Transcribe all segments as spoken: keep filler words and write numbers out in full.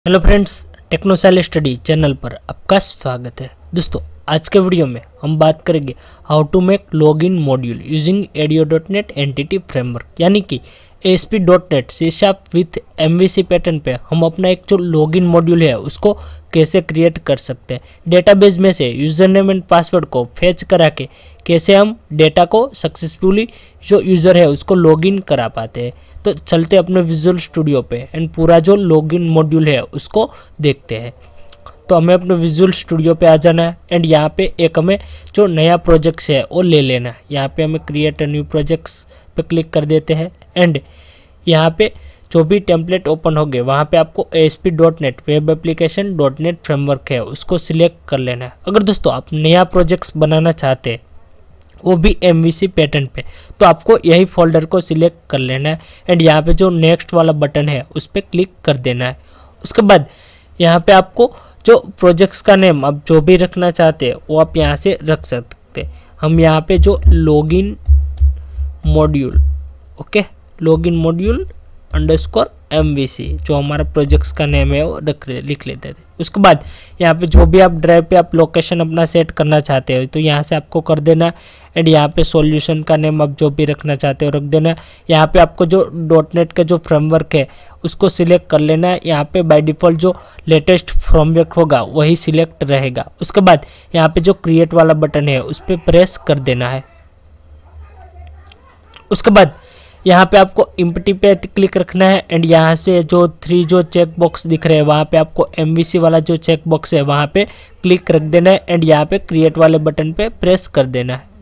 Hello friends, टेक्नोसाइल study channel पर आपका स्वागत है। दोस्तों, आज के वीडियो में हम बात करेंगे how to make login module using ADO dot net entity framework, यानी कि A S P dot net C sharp with M V C pattern पे हम अपना एक जो लॉगिन मॉड्यूल है उसको कैसे क्रिएट कर सकते हैं। डेटाबेस में से यूजर नेम एंड पासवर्ड को फेच करा के कैसे हम डेटा को सक्सेसफुली जो यूज़र है उसको लॉगिन करा पाते हैं। तो चलते अपने विजुअल स्टूडियो पे एंड पूरा जो लॉगिन मॉड्यूल है उसको देखते हैं। तो हमें अपने विजुअल स्टूडियो पे आ जाना है एंड यहाँ पे एक हमें जो नया प्रोजेक्ट्स है वो ले लेना है। यहाँ पे हमें क्रिएट अ न्यू प्रोजेक्ट्स पे क्लिक कर देते हैं एंड यहाँ पे जो भी टेम्पलेट ओपन हो गए वहाँ पे आपको A S P dot net web application dot net framework है उसको सिलेक्ट कर लेना है। अगर दोस्तों आप नया प्रोजेक्ट्स बनाना चाहते हैं वो भी एम वी सी पैटर्न पे, तो आपको यही फोल्डर को सिलेक्ट कर लेना है एंड यहाँ पे जो नेक्स्ट वाला बटन है उस पर क्लिक कर देना है। उसके बाद यहाँ पे आपको जो प्रोजेक्ट्स का नेम आप जो भी रखना चाहते हैं वो आप यहाँ से रख सकते हैं। हम यहाँ पे जो login module okay login module underscore M V C जो हमारा प्रोजेक्ट्स का नेम है वो रख लिख लेते थे। उसके बाद यहाँ पे जो भी आप ड्राइव पे आप लोकेशन अपना सेट करना चाहते हो तो यहाँ से आपको कर देना एंड यहाँ पे सॉल्यूशन का नेम आप जो भी रखना चाहते हो रख देना। यहाँ पे आपको जो डॉट नेट का जो फ्रेमवर्क है उसको सिलेक्ट कर लेना है। यहाँ पे बाय डिफ़ॉल्ट जो लेटेस्ट फ्रेमवर्क होगा वही सिलेक्ट रहेगा। उसके बाद यहाँ पे जो क्रिएट वाला बटन है उस पर प्रेस कर देना है। उसके बाद यहाँ पे आपको इम्पटी पे क्लिक रखना है एंड यहाँ से जो थ्री जो चेक बॉक्स दिख रहे हैं वहाँ पे आपको एम वी सी वाला जो चेक बॉक्स है वहाँ पे क्लिक रख देना है एंड यहाँ पे क्रिएट वाले बटन पे प्रेस कर देना है।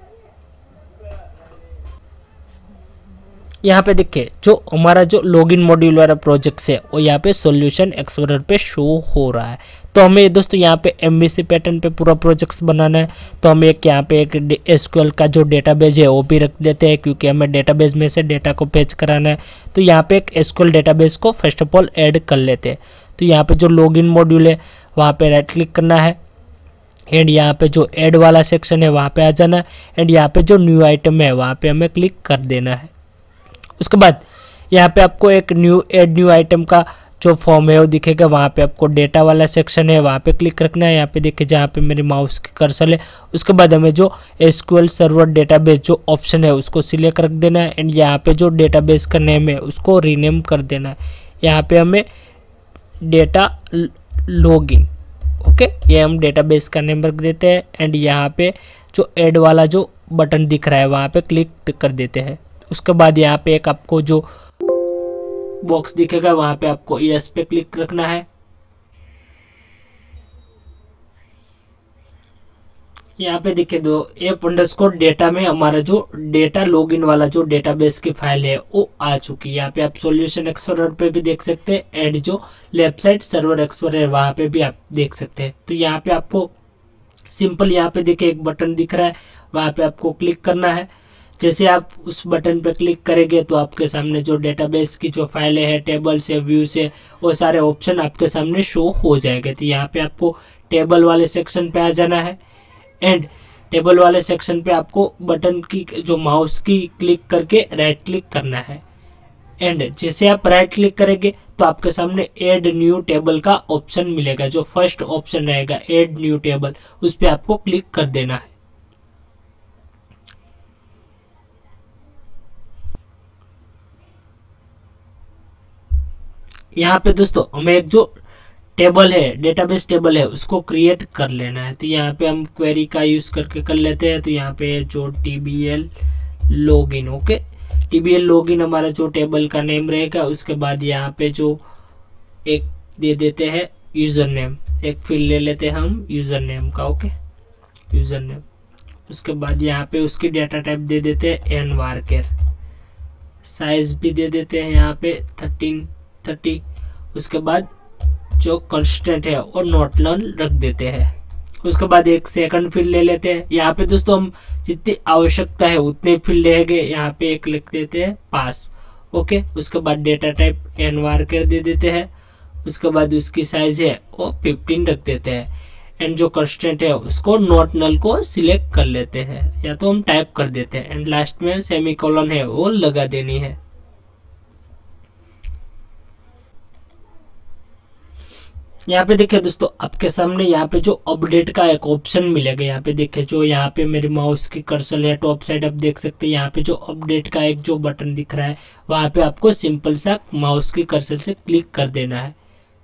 यहाँ पे देखिए जो हमारा जो लॉगिन मॉड्यूल वाला प्रोजेक्ट है वो यहाँ पे सॉल्यूशन एक्सप्लोरर पे शो हो रहा है। तो हमें दोस्तों यहाँ पे एम वी सी पैटर्न पे पूरा प्रोजेक्ट्स बनाना है। तो हम एक यहाँ पे एक एस क्यू एल का जो डेटाबेस है वो भी रख देते हैं क्योंकि हमें डेटाबेस में से डेटा को फेच कराना है। तो यहाँ पे एक एस क्यू एल डेटाबेस को फर्स्ट ऑफ ऑल ऐड कर लेते हैं। तो यहाँ पे जो लॉगिन मॉड्यूल है वहाँ पे राइट क्लिक करना है एंड यहाँ पे जो ऐड वाला सेक्शन है वहाँ पे आ जाना है एंड यहाँ पे जो न्यू आइटम है वहाँ पे हमें क्लिक कर देना है। उसके बाद यहाँ पे आपको एक न्यू ऐड न्यू आइटम का जो फॉर्म है वो दिखेगा। वहाँ पे आपको डेटा वाला सेक्शन है वहाँ पे क्लिक रखना है। यहाँ पे देखिए जहाँ पे मेरे माउस की कर्सर है। उसके बाद हमें जो S Q L server database जो ऑप्शन है उसको सिलेक्ट रख देना है एंड यहाँ पे जो डेटाबेस का नेम है उसको रीनेम कर देना है। यहाँ पे हमें डेटा लॉगिन ओके ये हम डेटाबेस का नेम रख देते हैं एंड यहाँ पे जो ऐड वाला जो बटन दिख रहा है वहाँ पे क्लिक कर देते हैं। उसके बाद यहाँ पे एक आपको जो बॉक्स दिखेगा वहाँ पे आपको यस पे क्लिक रखना है। यहाँ पे देखिए दो एप अंडरस्कोर डेटा में हमारा जो डेटा लॉगिन वाला जो डेटाबेस की फाइल है वो आ चुकी है। यहाँ पे आप सॉल्यूशन एक्सप्लोरर पे भी देख सकते हैं एंड जो लेफ्ट साइड सर्वर एक्सप्लोरर है वहाँ पे भी आप देख सकते हैं। तो यहाँ पे आपको सिंपल यहाँ पे देखिए एक बटन दिख रहा है वहाँ पे आपको क्लिक करना है। जैसे आप उस बटन पर क्लिक करेंगे तो आपके सामने जो डेटाबेस की जो फाइलें हैं टेबल से व्यू से वो सारे ऑप्शन आपके सामने शो हो जाएंगे। तो यहाँ पे आपको टेबल वाले सेक्शन पे आ जाना है एंड टेबल वाले सेक्शन पे आपको बटन की जो माउस की क्लिक करके राइट क्लिक करना है एंड जैसे आप राइट क्लिक करेंगे तो आपके सामने ऐड न्यू टेबल का ऑप्शन मिलेगा। जो फर्स्ट ऑप्शन रहेगा ऐड न्यू टेबल उस पर आपको क्लिक कर देना है। यहाँ पे दोस्तों हमें एक जो टेबल है डेटाबेस टेबल है उसको क्रिएट कर लेना है। तो यहाँ पे हम क्वेरी का यूज़ करके कर लेते हैं। तो यहाँ पे जो T B L login okay T B L login हमारा जो टेबल का नेम रहेगा। उसके बाद यहाँ पे जो एक दे देते हैं यूज़र नेम, एक फील्ड ले लेते हैं हम यूज़र नेम का ओके यूज़र नेम। उसके बाद यहाँ पे उसकी डेटा टाइप दे देते हैं एन वारकेर, साइज भी दे देते हैं यहाँ पे थर्टीन थर्टी। उसके बाद जो कंस्टेंट है और नॉट लर्न रख देते हैं। उसके बाद एक सेकंड फील्ड ले लेते हैं। यहाँ पे दोस्तों हम जितनी आवश्यकता है उतने फील्ड लेंगे। यहाँ पे एक लिख देते हैं पास ओके। उसके बाद डेटा टाइप एन वार कर दे देते हैं। उसके बाद उसकी साइज है वो फिफ्टीन रख देते हैं एंड जो कंस्टेंट है उसको नॉट नल को सिलेक्ट कर लेते हैं या तो हम टाइप कर देते हैं एंड लास्ट में सेमीकोलन है वो लगा देनी है। यहाँ पे देखिए दोस्तों, आपके सामने यहाँ पे जो अपडेट का एक ऑप्शन मिलेगा, यहाँ पे देखिए जो यहाँ पे मेरे माउस की कर्सर है टॉप साइड, आप देख सकते हैं यहाँ पे जो अपडेट का एक जो बटन दिख रहा है वहाँ पे आपको सिंपल सा माउस की कर्सर से क्लिक कर देना है।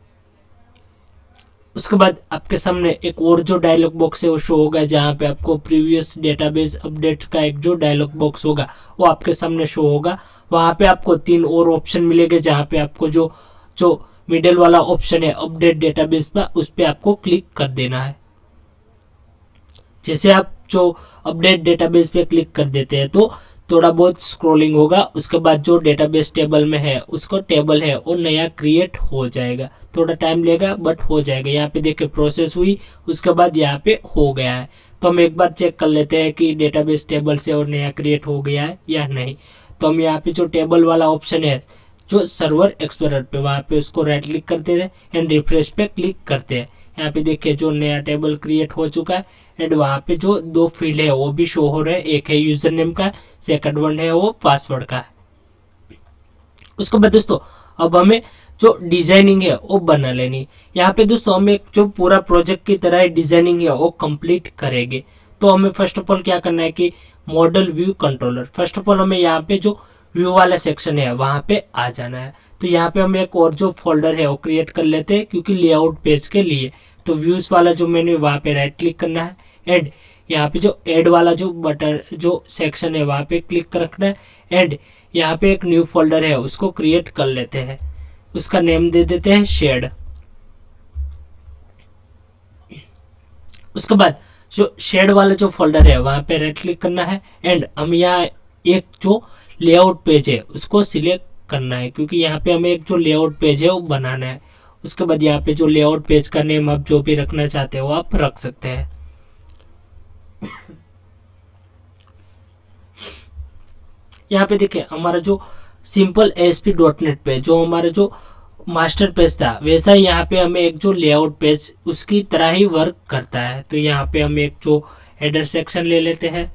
उसके बाद आपके सामने एक और जो डायलॉग बॉक्स है वो शो होगा, जहाँ पे आपको प्रीवियस डेटाबेस अपडेट्स का एक जो डायलॉग बॉक्स होगा वो आपके सामने शो होगा। वहाँ पे आपको तीन और ऑप्शन मिलेंगे, जहाँ पे आपको जो जो मिडिल वाला ऑप्शन है अपडेट डेटाबेस पर, उस पर आपको क्लिक कर देना है। जैसे आप जो अपडेट डेटाबेस पे क्लिक कर देते हैं तो थोड़ा बहुत स्क्रॉलिंग होगा, उसके बाद जो डेटाबेस टेबल में है उसको टेबल है वो नया क्रिएट हो जाएगा। थोड़ा टाइम लेगा बट हो जाएगा। यहाँ पे देखिए प्रोसेस हुई, उसके बाद यहाँ पे हो गया है। तो हम एक बार चेक कर लेते हैं कि डेटाबेस टेबल से और नया क्रिएट हो गया है या नहीं। तो हम यहाँ पे जो टेबल वाला ऑप्शन है जो सर्वर एक्सप्लोरर पे, वहाँ पे उसको राइट क्लिक करते हैं एंड रिफ्रेश पे क्लिक करते हैं। यहाँ पे देखिए जो नया टेबल क्रिएट हो चुका है एंड वहाँ पे जो दो फील्ड है वो भी शो हो रहे हैं, एक है यूजर नेम का, सेकंड वन है वो पासवर्ड का है। उसके बाद दोस्तों अब हमें जो डिजाइनिंग है वो बना लेनी। यहाँ पे दोस्तों हम एक जो पूरा प्रोजेक्ट की तरह डिजाइनिंग है वो कंप्लीट करेंगे। तो हमें फर्स्ट ऑफ ऑल क्या करना है कि model view controller, first of all हमें यहाँ पे जो व्यू वाला सेक्शन है वहाँ पे आ जाना है। तो यहाँ पे हम एक और जो फोल्डर है वो क्रिएट कर लेते हैं, क्योंकि लेआउट पेज के लिए। तो व्यूज वाला जो मेन्यू वहाँ पे राइट क्लिक करना है एंड यहाँ पे जो ऐड वाला जो बटन जो सेक्शन है वहाँ पे क्लिक रखना है एंड यहाँ पे एक न्यू फोल्डर है उसको क्रिएट कर लेते हैं। उसका नेम दे देते हैं शेड। उसके बाद जो शेड वाला जो फोल्डर है वहाँ पे राइट क्लिक करना है एंड हम यहाँ एक जो लेआउट पेज है उसको सिलेक्ट करना है, क्योंकि यहाँ पे हमें एक जो लेआउट पेज है वो बनाना है। उसके बाद यहाँ पे जो लेआउट पेज का नेम आप जो भी रखना चाहते हो आप रख सकते हैं। यहाँ पे देखिए हमारा जो सिंपल एएसपी डॉट नेट पे जो हमारा जो मास्टर पेज था वैसा ही यहाँ पे हमें एक जो लेआउट पेज उसकी तरह ही वर्क करता है। तो यहाँ पे हम एक जो हेडर सेक्शन ले लेते हैं,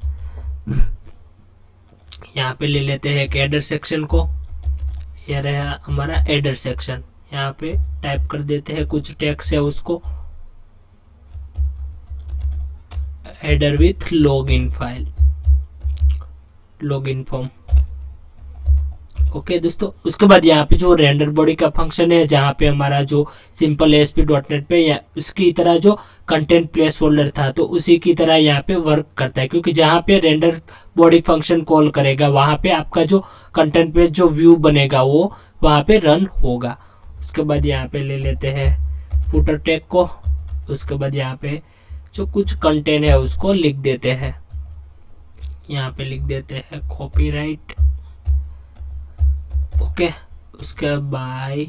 यहाँ पे ले लेते हैं एक हेडर सेक्शन को, यह रहा हमारा हेडर सेक्शन। यहाँ पे टाइप कर देते हैं कुछ टेक्स्ट है उसको, header with login file, login form. Okay दोस्तों, उसके बाद यहाँ पे जो रेंडर बॉडी का फंक्शन है, जहाँ पे हमारा जो सिंपल एएसपी डॉट नेट पे या उसकी तरह जो कंटेंट प्लेस होल्डर था तो उसी की तरह यहाँ पे वर्क करता है, क्योंकि जहाँ पे रेंडर बॉडी फंक्शन कॉल करेगा वहाँ पे आपका जो कंटेंट पेज जो व्यू बनेगा वो वहाँ पे रन होगा। उसके बाद यहाँ पे ले लेते हैं फुटर टैग को। उसके बाद यहाँ पे जो कुछ कंटेंट है उसको लिख देते हैं, यहाँ पे लिख देते हैं कॉपीराइट। ओके, उसके बाय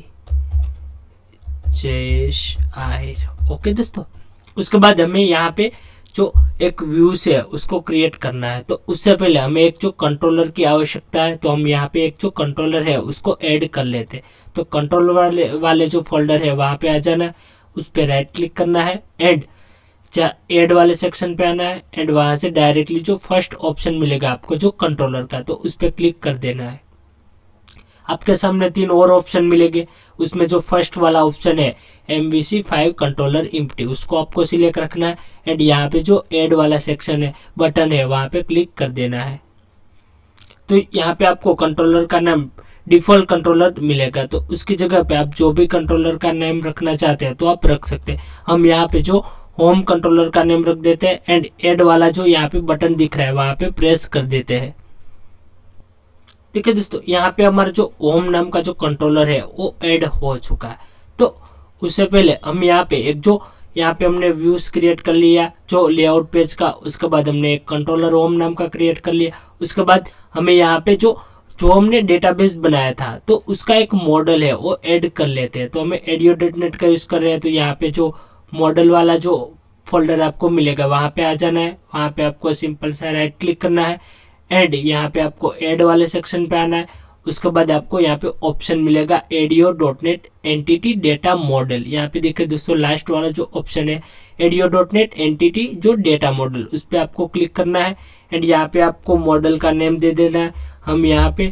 जेश आयर। ओके दोस्तों, उसके बाद हमें यहाँ पे जो एक व्यूज है उसको क्रिएट करना है। तो उससे पहले हमें एक जो कंट्रोलर की आवश्यकता है, तो हम यहाँ पे एक जो कंट्रोलर है उसको ऐड कर लेते हैं। तो कंट्रोलर वाले वाले जो फोल्डर है वहाँ पे आ जाना है, उस पर राइट क्लिक करना है एंड ऐड वाले सेक्शन पे आना है एंड वहाँ से डायरेक्टली जो फर्स्ट ऑप्शन मिलेगा आपको जो कंट्रोलर का, तो उस पर क्लिक कर देना है। आपके सामने तीन और ऑप्शन मिलेंगे, उसमें जो फर्स्ट वाला ऑप्शन है M V C five controller empty, उसको आपको सिलेक्ट रखना है एंड यहाँ पे जो ऐड वाला सेक्शन है बटन है वहाँ पे क्लिक कर देना है। तो यहाँ पे आपको कंट्रोलर का नाम डिफॉल्ट कंट्रोलर मिलेगा, तो उसकी जगह पे आप जो भी कंट्रोलर का नेम रखना चाहते हैं तो आप रख सकते हैं। हम यहाँ पे जो होम कंट्रोलर का नेम रख देते हैं एंड ऐड वाला जो यहाँ पे बटन दिख रहा है वहाँ पे प्रेस कर देते हैं। ठीक है दोस्तों, यहाँ पे हमारा जो होम नाम का जो कंट्रोलर है वो ऐड हो चुका है। तो उससे पहले हम यहाँ पे एक जो यहाँ पे हमने व्यूज क्रिएट कर लिया जो लेआउट पेज का, उसके बाद हमने एक कंट्रोलर होम नाम का क्रिएट कर लिया। उसके बाद हमें यहाँ पे जो जो हमने डेटाबेस बनाया था तो उसका एक मॉडल है वो ऐड कर लेते हैं। तो हमें एडियो डॉट नेट का यूज कर रहे हैं, तो यहाँ पे जो मॉडल वाला जो फोल्डर आपको मिलेगा वहाँ पे आ जाना है। वहाँ पे आपको सिंपल सा राइट क्लिक करना है एंड यहाँ पे आपको ऐड वाले सेक्शन पे आना है। उसके बाद आपको यहाँ पे ऑप्शन मिलेगा ADO dot net entity data model. यहाँ पे देखिए दोस्तों लास्ट वाला जो ऑप्शन है एडियो डॉट नेट एंटिटी जो डेटा मॉडल, उस पर आपको क्लिक करना है एंड यहाँ पे आपको मॉडल का नेम दे देना है। हम यहाँ पे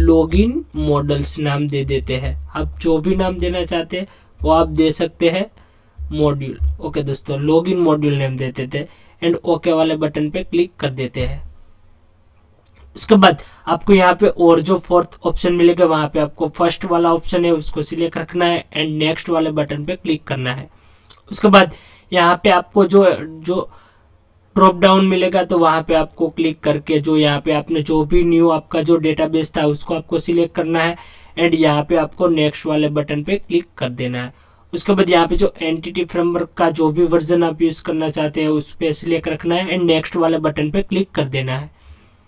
लॉगिन मॉडल्स नाम दे देते हैं। आप जो भी नाम देना चाहते हैं वो आप दे सकते हैं। मॉड्यूल। ओके दोस्तों, लॉगिन मॉड्यूल नेम देते थे एंड ओके वाले बटन पे क्लिक कर देते हैं। उसके बाद आपको यहाँ पे और जो फोर्थ ऑप्शन मिलेगा वहां पे आपको फर्स्ट वाला ऑप्शन है उसको सिलेक्ट रखना है एंड नेक्स्ट वाले बटन पे क्लिक करना है। उसके बाद यहाँ पे आपको जो जो ड्रॉप डाउन मिलेगा तो वहां पे आपको क्लिक करके जो यहाँ पे आपने जो भी न्यू आपका जो डेटाबेस था उसको आपको सिलेक्ट करना है एंड यहाँ पे आपको नेक्स्ट वाले बटन पे क्लिक कर देना है। उसके बाद यहाँ पे जो एंटिटी फ्रेमवर्क का जो भी वर्जन आप यूज करना चाहते हैं उस पे सिलेक्ट रखना है एंड नेक्स्ट वाले बटन पे क्लिक कर देना है।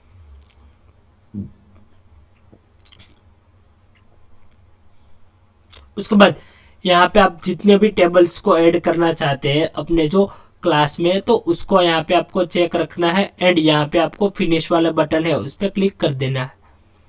उसके बाद यहाँ पे आप जितने भी टेबल्स को ऐड करना चाहते हैं अपने जो क्लास में तो उसको यहाँ पे आपको चेक रखना है एंड यहाँ पे आपको फिनिश वाला बटन है उस पर क्लिक कर देना है।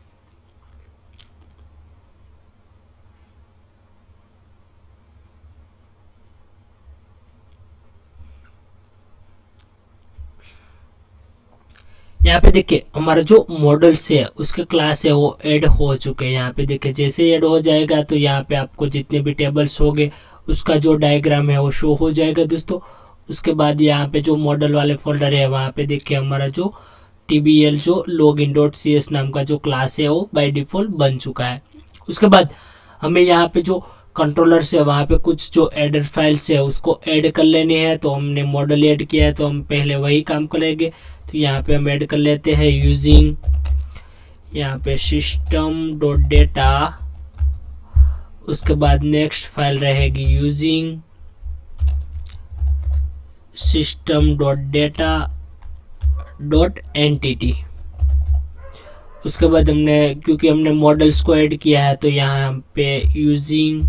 यहाँ पे देखिए हमारा जो मॉडल्स है उसके क्लास है वो ऐड हो चुके हैं। यहाँ पे देखिए जैसे ऐड हो जाएगा तो यहाँ पे आपको जितने भी टेबल्स होंगे उसका जो डायग्राम है वो शो हो जाएगा दोस्तों। उसके बाद यहाँ पे जो मॉडल वाले फोल्डर है वहाँ पे देखिए हमारा जो टीबीएल जो लॉगिन डॉट सी एस नाम का जो क्लास है वो बाय डिफॉल्ट बन चुका है। उसके बाद हमें यहाँ पे जो कंट्रोलर्स है वहाँ पे कुछ जो एडर फाइल्स है उसको ऐड कर लेनी है। तो हमने मॉडल ऐड किया है तो हम पहले वही काम करेंगे। तो यहाँ पे हम ऐड कर लेते हैं यूजिंग यहाँ पे सिस्टम डॉट डेटा। उसके बाद नेक्स्ट फाइल रहेगी using system dot data dot entity. उसके बाद हमने क्योंकि हमने मॉडल्स को ऐड किया है तो यहाँ पे यूजिंग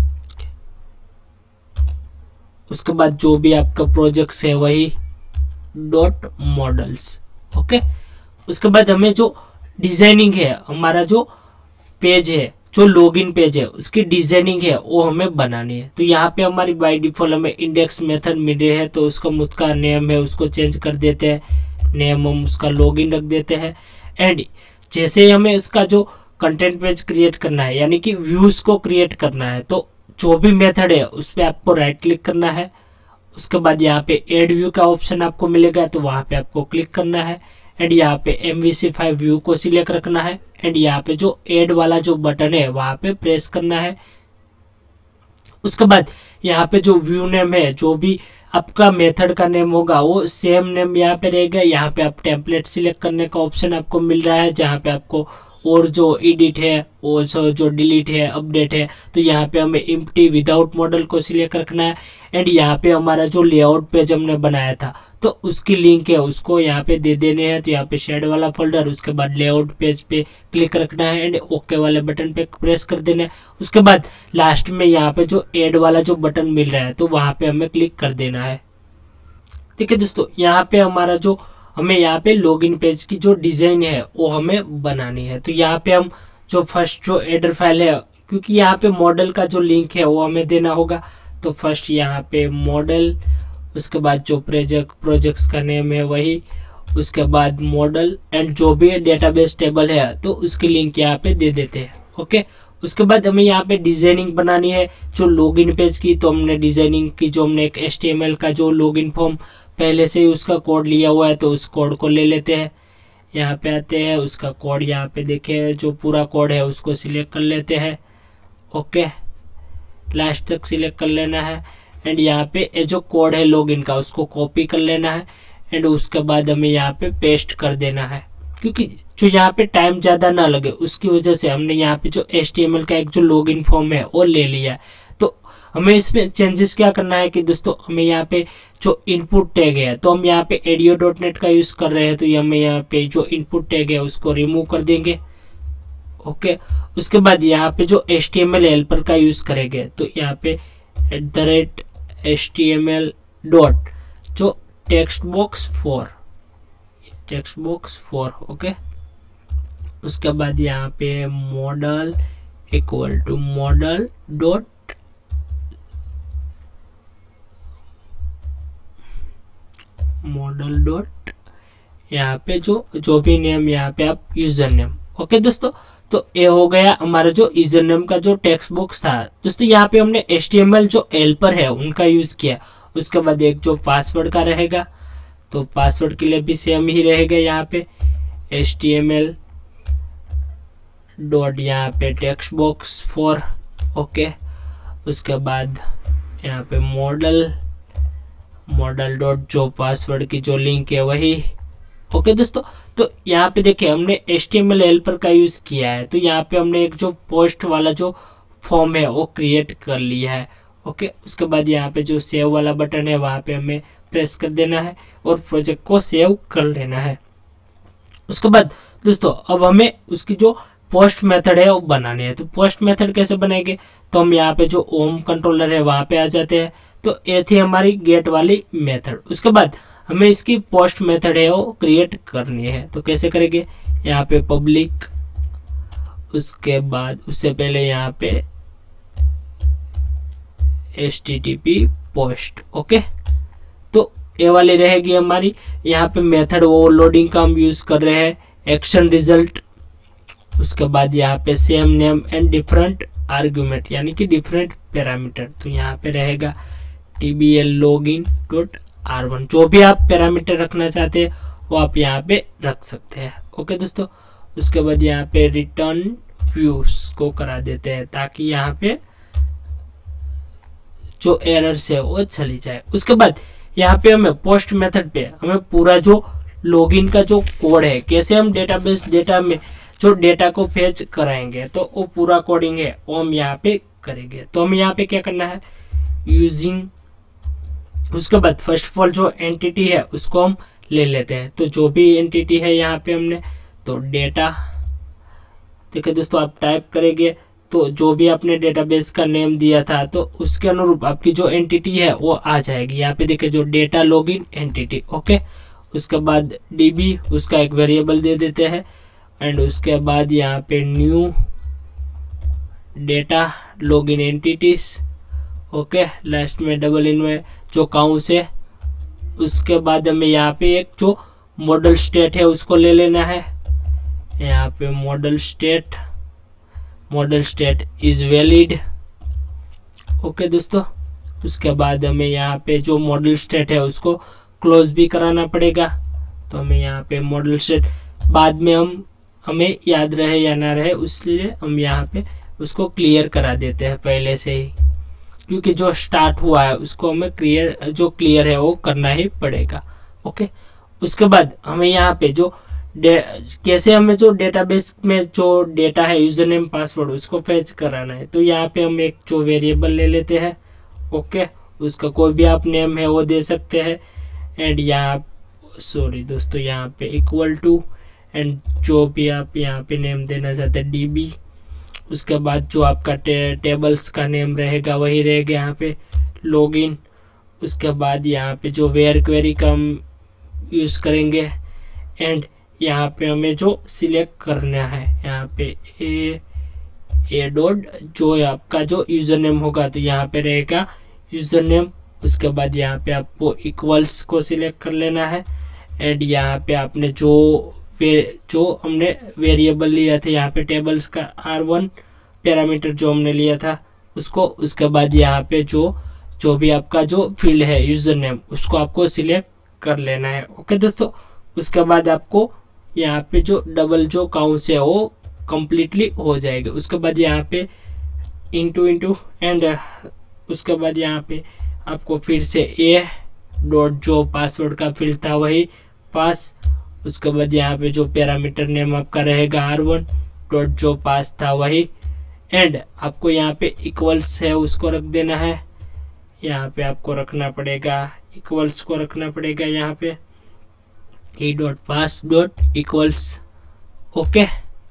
उसके बाद जो भी आपका प्रोजेक्ट्स है वही डॉट मॉडल्स। ओके, उसके बाद हमें जो डिजाइनिंग है हमारा जो पेज है जो लॉगिन पेज है उसकी डिजाइनिंग है वो हमें बनानी है। तो यहाँ पे हमारी बाय डिफॉल्ट हमें इंडेक्स मेथड मिल रहे हैं तो उसका मुझ का नेम है उसको चेंज कर देते हैं। नेम हम उसका लॉगिन रख देते हैं एंड जैसे हमें इसका जो कंटेंट पेज क्रिएट करना है यानी कि व्यूज को क्रिएट करना है तो जो भी मेथड है उस पर आपको राइट क्लिक करना है। उसके बाद यहाँ पे एड व्यू का ऑप्शन आपको मिलेगा तो वहाँ पे आपको क्लिक करना है एंड यहाँ पे M V C five view को सिलेक्ट रखना है एंड यहाँ पे जो एड वाला जो बटन है वहाँ पे प्रेस करना है। उसके बाद यहाँ पे जो व्यू नेम है जो भी आपका मेथड का नेम होगा वो सेम नेम यहाँ पे रहेगा। यहाँ पे आप टेम्पलेट सिलेक्ट करने का ऑप्शन आपको मिल रहा है जहाँ पे आपको और जो एडिट है और जो जो डिलीट है अपडेट है तो यहाँ पे हमें एम्प्टी विदाउट मॉडल को सिलेक्ट रखना है एंड यहाँ पे हमारा जो लेआउट पेज हमने बनाया था तो उसकी लिंक है उसको यहाँ पे दे देने हैं। तो यहाँ पे शेड वाला फोल्डर उसके बाद लेआउट पेज पे क्लिक रखना है एंड ओके वाले बटन पे प्रेस कर देना है। उसके बाद लास्ट में यहाँ पे जो एड वाला जो बटन मिल रहा है तो वहाँ पे हमें क्लिक कर देना है। ठीक है दोस्तों, यहाँ पे हमारा जो हमें यहाँ पे लॉगिन पेज की जो डिजाइन है वो हमें बनानी है। तो यहाँ पे हम जो फर्स्ट जो एडर फाइल है क्योंकि यहाँ पे मॉडल का जो लिंक है वो हमें देना होगा तो फर्स्ट यहाँ पे मॉडल उसके बाद जो प्रोजेक्ट प्रोजेक्ट्स का नेम है वही उसके बाद मॉडल एंड जो भी डेटाबेस टेबल है तो उसकी लिंक यहाँ पे दे देते हैं। ओके, उसके बाद हमें यहाँ पे डिजाइनिंग बनानी है जो लॉगिन पेज की। तो हमने डिजाइनिंग की जो हमने एक एच टी एम एल का जो लॉगिन फॉर्म पहले से ही उसका कोड लिया हुआ है तो उस कोड को ले लेते हैं। यहाँ पे आते हैं उसका कोड यहाँ पे देखे जो पूरा कोड है उसको सिलेक्ट कर लेते हैं। ओके, लास्ट तक सिलेक्ट कर लेना है एंड यहाँ पे ये जो कोड है लॉगिन का उसको कॉपी कर लेना है एंड उसके बाद हमें यहाँ पे पेस्ट कर देना है। क्योंकि जो यहाँ पे टाइम ज़्यादा ना लगे उसकी वजह से हमने यहाँ पे जो एच टी एम एल का एक जो लॉगिन फॉर्म है वो ले लिया है। तो हमें इसमें चेंजेस क्या करना है कि दोस्तों हमें यहाँ पे जो इनपुट टैग है तो हम यहाँ पे एडियो डॉट नेट का यूज़ कर रहे हैं तो ये हमें यहाँ पे जो इनपुट टैग है उसको रिमूव कर देंगे। ओके, उसके बाद यहाँ पे जो H T M L helper का यूज़ करेंगे तो यहाँ पे at the rate H T M L dot जो text box four text box four okay, उसके बाद यहाँ पे model equal to model dot model dot यहाँ पे जो जो भी नेम यहाँ पे आप यूजर नेम। ओके दोस्तों, तो ये हो गया हमारा जो यूजर नेम का जो टेक्स्ट बॉक्स था दोस्तों। यहाँ पे हमने एच टी एम एल जो हेल्पर है उनका यूज किया। उसके बाद एक जो पासवर्ड का रहेगा, तो पासवर्ड के लिए भी सेम ही रहेगा। यहाँ पे H T M L dot यहाँ पे टेक्स्ट बॉक्स फॉर, ओके। उसके बाद यहाँ पे मॉडल मॉडल डॉट जो पासवर्ड की जो लिंक है वही, ओके दोस्तों। तो यहाँ पे देखिए हमने H T M L helper का यूज किया है। तो यहाँ पे हमने एक जो पोस्ट वाला जो फॉर्म है वो क्रिएट कर लिया है, ओके। उसके बाद यहाँ पे जो सेव वाला बटन है वहाँ पे हमें प्रेस कर देना है और प्रोजेक्ट को सेव कर लेना है। उसके बाद दोस्तों अब हमें उसकी जो पोस्ट मेथड है वो बनानी है। तो पोस्ट मेथड कैसे बनाएंगे, तो हम यहाँ पे जो ओम कंट्रोलर है वहाँ पे आ जाते हैं। तो ये थी हमारी गेट वाली मेथड। उसके बाद हमें इसकी पोस्ट मेथड है वो क्रिएट करनी है। तो कैसे करेंगे, यहाँ पे पब्लिक, उसके बाद उससे पहले यहाँ पे H T T P post, okay. तो ये वाली रहेगी हमारी। यहाँ पे मेथड वो लोडिंग का हम यूज कर रहे हैं, एक्शन रिजल्ट। उसके बाद यहाँ पे same name and different argument यानी कि डिफरेंट पैरामीटर। तो यहाँ पे रहेगा T B L login dot R one. जो भी आप पैरामीटर रखना चाहते हैं वो आप यहाँ पे रख सकते हैं, ओके दोस्तों। उसके बाद यहाँ पे रिटर्न व्यूज को करा देते हैं ताकि यहाँ पे जो एरर्स है वो चली जाए। उसके बाद यहाँ पे हमें पोस्ट मेथड पे हमें पूरा जो लॉगिन का जो कोड है, कैसे हम डेटाबेस डेटा में जो डेटा को फेच कराएंगे, तो वो पूरा कोडिंग है वो हम यहाँ पे करेंगे। तो हमें यहाँ पे क्या करना है, यूजिंग। उसके बाद फर्स्ट ऑफ ऑल जो एंटिटी है उसको हम ले लेते हैं। तो जो भी एंटिटी है यहाँ पे हमने, तो डेटा, ठीक है दोस्तों। आप टाइप करेंगे तो जो भी आपने डेटाबेस का नेम दिया था तो उसके अनुरूप आपकी जो एंटिटी है वो आ जाएगी। यहाँ पे देखिए जो डेटा लॉगिन एंटिटी, ओके। उसके बाद डीबी, उसका एक वेरिएबल दे देते हैं। एंड उसके बाद यहाँ पे new data login entities, okay. Last में डबल इन में जो काउंट्स है। उसके बाद हमें यहाँ पे एक जो मॉडल स्टेट है उसको ले लेना है। यहाँ पे model state model state is valid, okay दोस्तों। उसके बाद हमें यहाँ पे जो मॉडल स्टेट है उसको क्लोज भी कराना पड़ेगा। तो हमें यहाँ पे मॉडल स्टेट बाद में हम हमें याद रहे या ना रहे इसलिए हम यहाँ पे उसको क्लियर करा देते हैं पहले से ही, क्योंकि जो स्टार्ट हुआ है उसको हमें क्लियर जो क्लियर है वो करना ही पड़ेगा, ओके। उसके बाद हमें यहाँ पे जो कैसे हमें जो डेटाबेस में जो डेटा है यूजर नेम पासवर्ड उसको फेच कराना है। तो यहाँ पे हम एक जो वेरिएबल ले लेते हैं, ओके। उसका कोई भी आप नेम है वो दे सकते हैं। एंड यहाँ सॉरी दोस्तों यहाँ पे इक्वल टू एंड जो भी आप यहाँ पे नेम देना चाहते हैं डीबी। उसके बाद जो आपका टे, टेबल्स का नेम रहेगा वही रहेगा यहाँ पे लॉगिन। उसके बाद यहाँ पे जो वेयर क्वेरी का हम यूज़ करेंगे। एंड यहाँ पे हमें जो सिलेक्ट करना है यहाँ पे ए ए डॉट जो आपका जो यूज़र नेम होगा तो यहाँ पे रहेगा यूज़र नेम। उसके बाद यहाँ पे आपको इक्वल्स को सिलेक्ट कर लेना है। एंड यहाँ पे आपने जो वे जो हमने वेरिएबल लिया था यहाँ पे टेबल्स का आर वन पैरामीटर जो हमने लिया था उसको। उसके बाद यहाँ पे जो जो भी आपका जो फील्ड है यूज़र नेम उसको आपको सिलेक्ट कर लेना है, ओके दोस्तों। उसके बाद आपको यहाँ पे जो डबल जो काउंट्स है वो कम्प्लीटली हो जाएगा। उसके बाद यहाँ पे इंटू इंटू एंड उसके बाद यहाँ पे आपको फिर से ए डॉट जो पासवर्ड का फील्ड था वही पास। उसके बाद यहाँ पे जो पैरामीटर नेम आपका रहेगा आर वन डॉट जो पास था वही। एंड आपको यहाँ पे इक्वल्स है उसको रख देना है। यहाँ पे आपको रखना पड़ेगा इक्वल्स को रखना पड़ेगा यहाँ पे E dot pass dot equals, okay.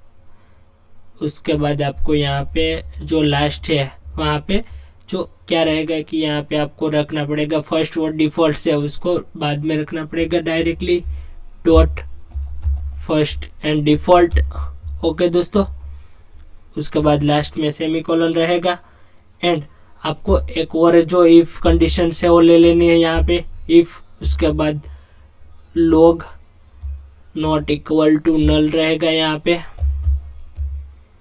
उसके बाद आपको यहाँ पे जो लास्ट है वहाँ पे जो क्या रहेगा कि यहाँ पे आपको रखना पड़ेगा फर्स्ट वर्ड डिफॉल्ट से उसको बाद में रखना पड़ेगा directly dot first and default, okay दोस्तों। उसके बाद लास्ट में सेमीकोलन रहेगा। एंड आपको एक और जो इफ कंडीशन है वो ले लेनी है यहाँ पे इफ। उसके बाद log not equal to null रहेगा यहाँ पे।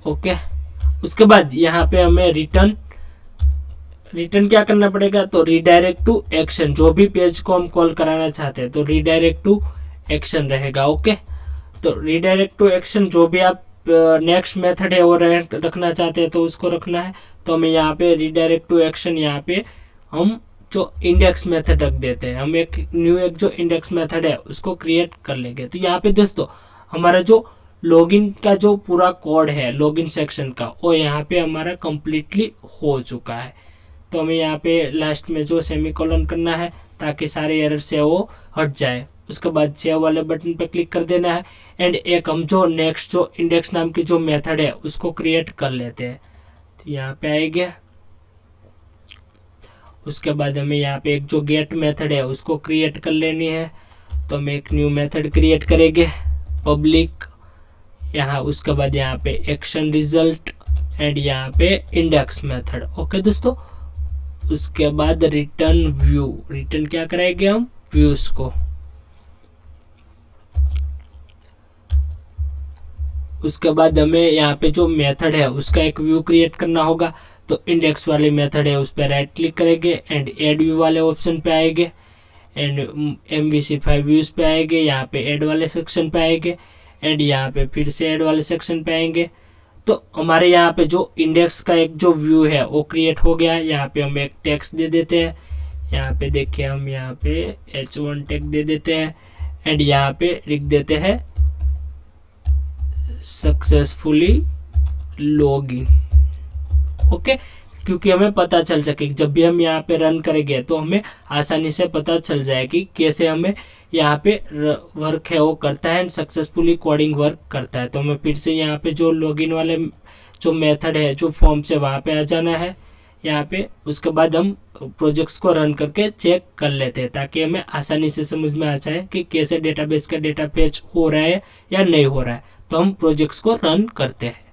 ओके, उसके बाद यहाँ पे हमें रिटर्न रिटर्न क्या करना पड़ेगा, तो रीडायरेक्ट टू एक्शन, जो भी पेज को हम कॉल कराना चाहते हैं तो रीडायरेक्ट टू एक्शन रहेगा। ओके, तो रीडायरेक्ट टू एक्शन जो भी आप नेक्स्ट मेथड है वो रखना चाहते हैं तो उसको रखना है। तो हमें यहाँ पे रीडायरेक्ट टू एक्शन यहाँ पे हम जो इंडेक्स मेथड रख देते हैं, हम एक न्यू एक जो इंडेक्स मेथड है उसको क्रिएट कर लेंगे। तो यहाँ पे दोस्तों हमारा जो लॉगिन का जो पूरा कोड है लॉगिन सेक्शन का वो यहाँ पे हमारा कंप्लीटली हो चुका है। तो हमें यहाँ पे लास्ट में जो सेमीकोलन करना है ताकि सारे एरर से वो हट जाए। उसके बाद सेव वाले बटन पे क्लिक कर देना है एंड एक हम जो नेक्स्ट जो इंडेक्स नाम की जो मेथड है उसको क्रिएट कर लेते हैं। तो यहाँ पे आएंगे, उसके बाद हमें यहाँ पे एक जो गेट मेथड है उसको क्रिएट कर लेनी है। तो हम एक न्यू मेथड क्रिएट करेंगे पब्लिक, यहाँ उसके बाद यहाँ पे एक्शन रिजल्ट एंड यहाँ पे इंडेक्स मेथड। ओके दोस्तों, उसके बाद रिटर्न व्यू, रिटर्न क्या कराएंगे हम, व्यूज को। उसके बाद हमें यहाँ पे जो मेथड है उसका एक व्यू क्रिएट करना होगा। तो इंडेक्स वाली मेथड है उस पर राइट क्लिक करेंगे एंड एड व्यू वाले ऑप्शन पे आएंगे and M V C five views पे आएंगे, यहाँ पे एड वाले सेक्शन पे आएंगे एंड यहाँ पे फिर से एड वाले सेक्शन पे आएंगे। तो हमारे यहाँ पे जो इंडेक्स का एक जो व्यू है वो क्रिएट हो गया। यहाँ पे हम एक टेक्स्ट दे देते हैं, यहाँ पे देखिए हम यहाँ पे एच वन टैग दे देते हैं एंड यहाँ पे लिख देते हैं सक्सेसफुली लॉगिन। ओके, क्योंकि हमें पता चल सके जब भी हम यहाँ पे रन करेंगे तो हमें आसानी से पता चल जाए कि कैसे हमें यहाँ पे वर्क है वो करता है एंड सक्सेसफुली कोडिंग वर्क करता है। तो हमें फिर से यहाँ पे जो लॉगिन वाले जो मेथड है जो फॉर्म से वहाँ पे आ जाना है यहाँ पे। उसके बाद हम प्रोजेक्ट्स को रन करके चेक कर लेते हैं ताकि हमें आसानी से समझ में आ जाए कि कैसे डेटाबेस का डेटा फेच हो रहा है या नहीं हो रहा है। तो हम प्रोजेक्ट्स को रन करते हैं।